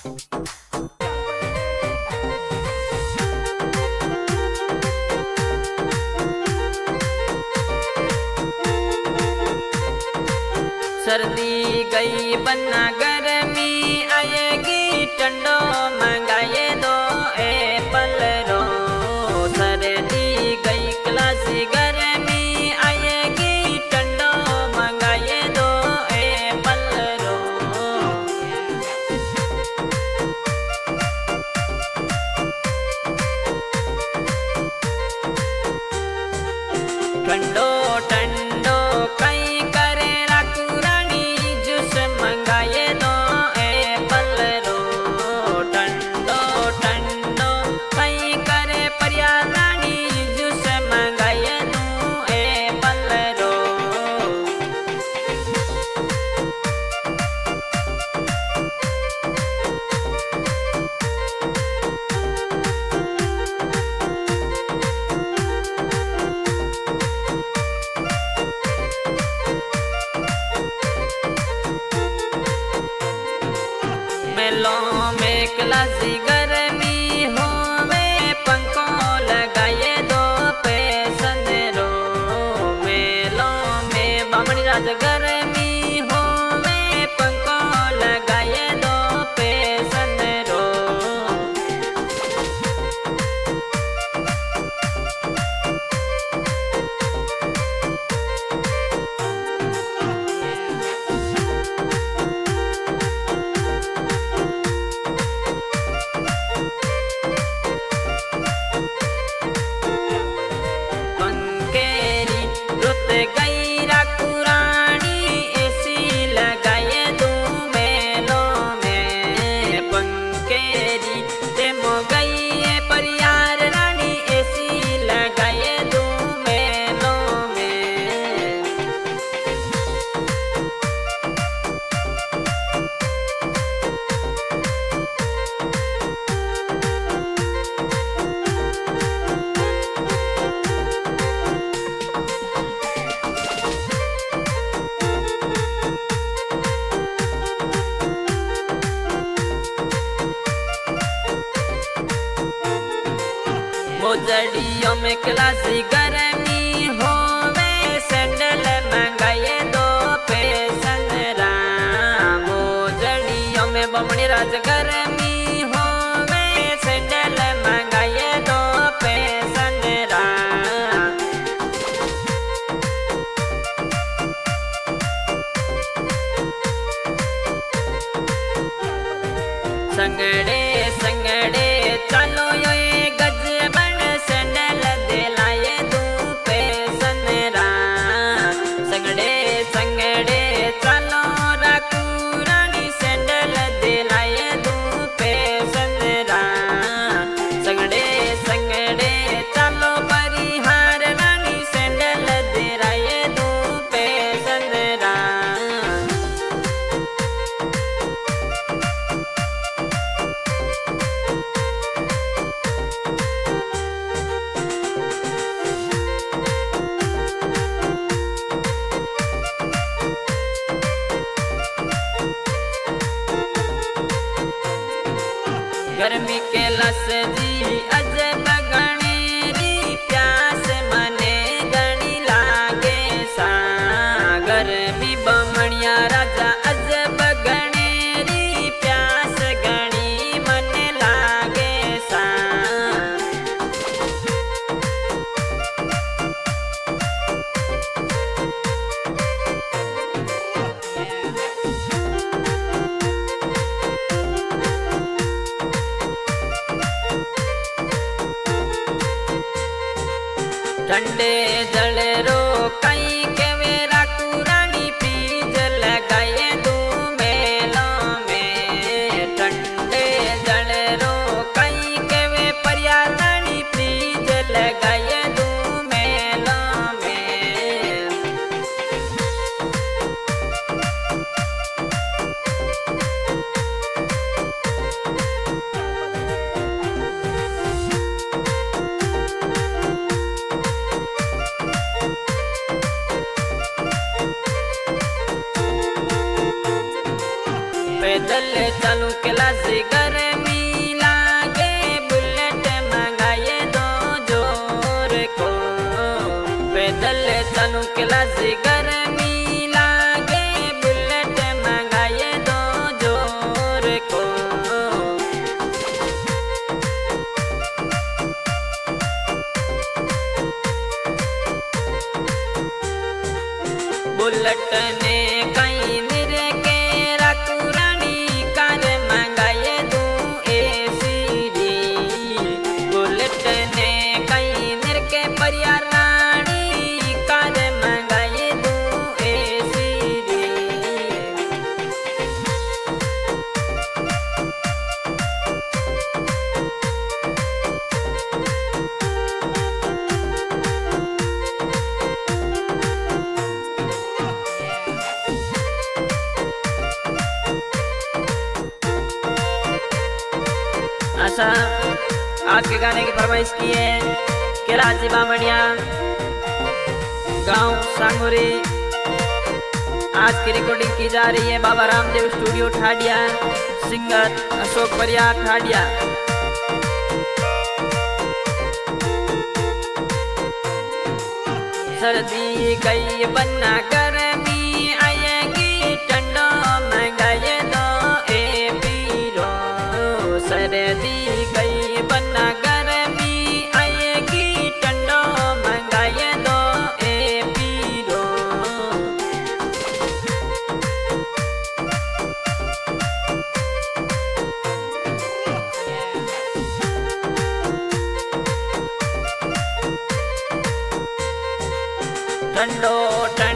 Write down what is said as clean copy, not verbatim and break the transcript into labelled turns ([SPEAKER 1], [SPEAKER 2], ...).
[SPEAKER 1] सर्दी गई बन्ना गर्मी आएगी ठंडो मंगाए दो एप्पल रो। सर्दी गई क्लासी गर्मी आएगी ठंडो मंगाए दो एप्पल रो। ठंडो ठंडो कई करे राकुरानी जूस मंगाए दो एप्पल रो। ठंडो ठंडो कई करे परियारानी जूस मंगाए दो एप्पल रो। मेलों में क्लासी गर्मी होवे पंखो लगाए दो पैसन रो। मेलों में बामणी राज गर्मी होवे पंखो लगाए दो पैसन रो। गई राकुरानी एसी लगाए दो मेलों में। पंकेरी तेमो गई परियार रानी एसी लगाए दो मेलों में। मोजड़ियों में क्लासी गर्मी होवे सैंडल मंगाए दो पैसन रा। मोजड़ियों में बमणी राज गर्मी होवे सैंडल मंगाए दो पैसन रा। संगड़े संगड़े चलो यो गज बन सैंडल दिलाए दो पैसन रा। संगड़े संगड़े चलो राकुरानी सैंडल दिलाए दो पैसन रा। संगड़े संगड़े चलो परिहार रानी सैंडल दिलाए दो पैसन रा। गर्मी के लस जी अजब गणेरी प्यास मने गणी लागे सा। गर्मी बमणिया राजा अजब गणेरी प्यास गणी मने लागे सा। ठंडे जल रो कई के वे राकुरानी फ्रीज लगाए दो मेलों में। ठंडे जल रो कई के वे परियारानी फ्रीज लगाए दो मेलों में। चलूं क्लास गर्मी लागे बुलेट मंगाए दो जोर को। पैदल चलूं क्लास गर्मी लागे बुलेट मंगाए दो जोर को। बुलेट ने कई निर के राकुरानी कार मंगाए दूं एसीडी। बुलेट ने कई निर के परियारानी कार मंगाए दूं एसीडी। अच्छा, आज के गाने की फरमाइश की है कैलाश बामणिया, गांव सांगोरी। आज की रिकॉर्डिंग की जा रही है बाबा रामदेव स्टूडियो ठाडिया, सिंगर अशोक परिया ठाडिया। सर्दी गई बन्ना गर्मी आएगी ठंडो मंगाए दो ए पीरो। सर्दी गई बन्ना गर्मी आएगी ठंडो मंगाए दो ए पीरो। ठंडो